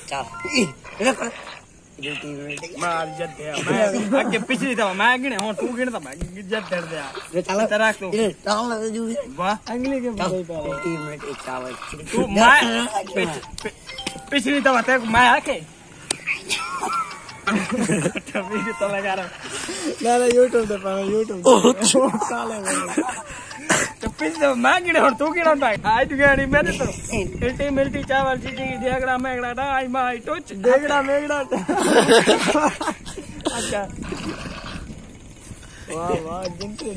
चल मार जद दे मैं आगे पिछली था मैं गिने हो तू गिनता मैं जद दे दे चल तेरा तू डाल लगा जू वाह अगले के भाई पहले 30 मिनट एक चावल तू मैं पिछली था ते मैं आके तभी तो लगा रहा ना YouTube पे पाना YouTube साले तो पिछले मैं गिने हो तू गिना था आज गाड़ी मेरे तो इल्टी मिल्टी चावल चीटी देगड़ा मेगड़ा डाई माई टोच देगड़ा मेगड़ा अच्छा वाह वाह जिंतु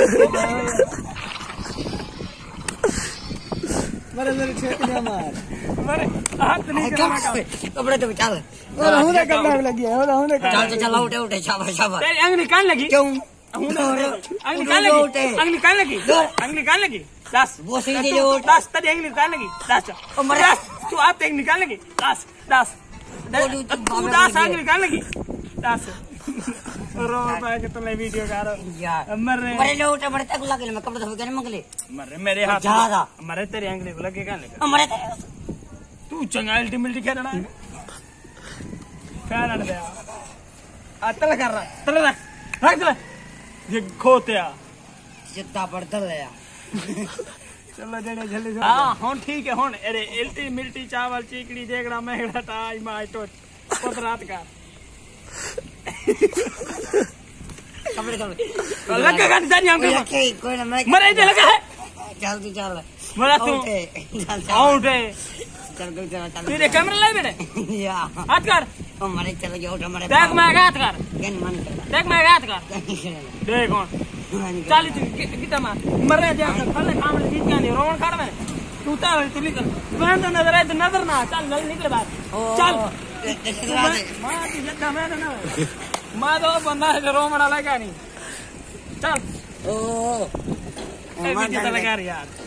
मेरे छेड़ मार मेरे हाथ नहीं करना कपड़े तो चल और हुने करने लगी है हुने चल चल उठे शाबाश शाबाश तेरी अंगली कान लगी क्यों अंगली कान लगी 10 वो सीधे जो 10 तेरी अंगली कान लगी 10 तू आप एक निकाल लगी 10 तू 10 अंगली कान लगी 10 रो पाए के तो मैं वीडियो कर रहा मरे लो उठे मरे तक लगे मैं कपड़े धो के मंगले मरे मेरे हाथ ज्यादा मरे तेरी अंगली को लगे कान लगा मरे तू चंगा अल्टीमेटली खेलना है क्या दे अतल कर रहा तल रख दे ये खोतिया जितना पड़ता है चलो जड़े जल्दी हां हुन ठीक है हुन अरे इल्टी मिल्टी चावल चीकड़ी देगड़ा मेगड़ा टाई माई टोच पत रात का कपड़े तो लगा गाड़ी जानी हम कोई ना मरे इधर लगा है चल तू चल मरा तू आउट है चल तेरे कैमरा ले बेटे या हाथ कर मरे चल गया उठ मरे देख मैं हाथ कर केन मन देख मैं हाथ कर देख कौन चल कितना मर रहे जा फले काम ले जीत नहीं रोवन कर में तू तो निकल मैं तो नजर है तो नजर ना चल निकल बात चल मां की जगह मैं ना मां तो बंदा है रोमड़ा लगा नहीं चल ओ ए वीडियो लगा यार